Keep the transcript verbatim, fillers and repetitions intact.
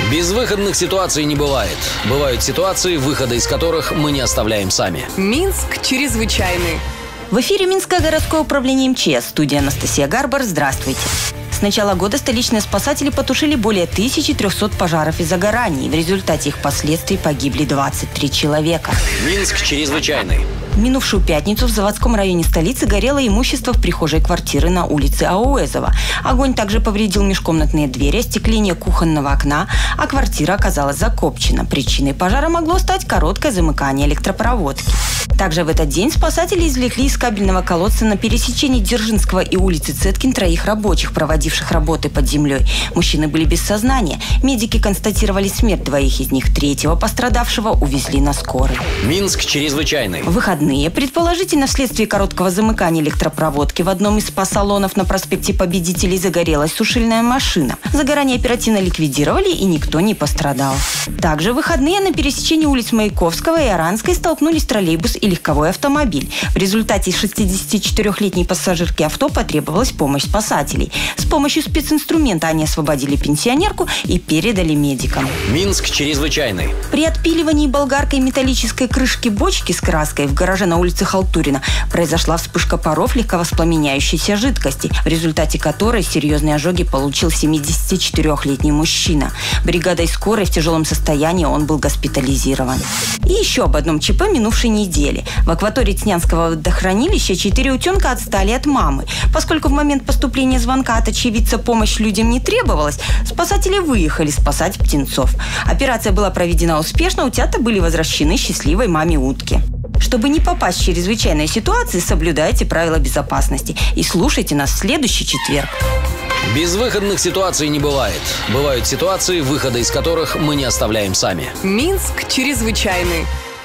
Безвыходных ситуаций не бывает. Бывают ситуации, выхода из которых мы не оставляем сами. Минск чрезвычайный. В эфире Минское городское управление МЧС. Студия Анастасия Гарбар. Здравствуйте. С начала года столичные спасатели потушили более тысячи трёхсот пожаров и загораний. В результате их последствий погибли двадцать три человека. Минск чрезвычайный. В минувшую пятницу в заводском районе столицы горело имущество в прихожей квартиры на улице Ауэзова. Огонь также повредил межкомнатные двери, остекление кухонного окна, а квартира оказалась закопчена. Причиной пожара могло стать короткое замыкание электропроводки. Также в этот день спасатели извлекли из кабельного колодца на пересечении Дзержинского и улицы Цеткин троих рабочих, проводивших работы под землей. Мужчины были без сознания. Медики констатировали смерть двоих из них. Третьего пострадавшего увезли на скорой. Минск чрезвычайный. В выходные, предположительно вследствие короткого замыкания электропроводки, в одном из спа-салонов на проспекте Победителей загорелась сушильная машина. Загорание оперативно ликвидировали, и никто не пострадал. Также в выходные на пересечении улиц Маяковского и Аранской столкнулись троллейбус и легковой автомобиль. В результате шестидесятичетырёхлетней пассажирки авто потребовалась помощь спасателей. С помощью специнструмента они освободили пенсионерку и передали медикам. Минск чрезвычайный. При отпиливании болгаркой металлической крышки бочки с краской в гараже на улице Халтурина произошла вспышка паров легковоспламеняющейся жидкости, в результате которой серьезные ожоги получил семидесятичетырёхлетний мужчина. Бригадой скорой в тяжелом состоянии он был госпитализирован. И еще об одном ЧП минувшей недели. В акватории Цнянского водохранилища четыре утенка отстали от мамы. Поскольку в момент поступления звонка от очевидца помощь людям не требовалась, спасатели выехали спасать птенцов. Операция была проведена успешно, утята были возвращены счастливой маме утки. Чтобы не попасть в чрезвычайные ситуации, соблюдайте правила безопасности и слушайте нас в следующий четверг. Безвыходных ситуаций не бывает. Бывают ситуации, выхода из которых мы не оставляем сами. Минск чрезвычайный.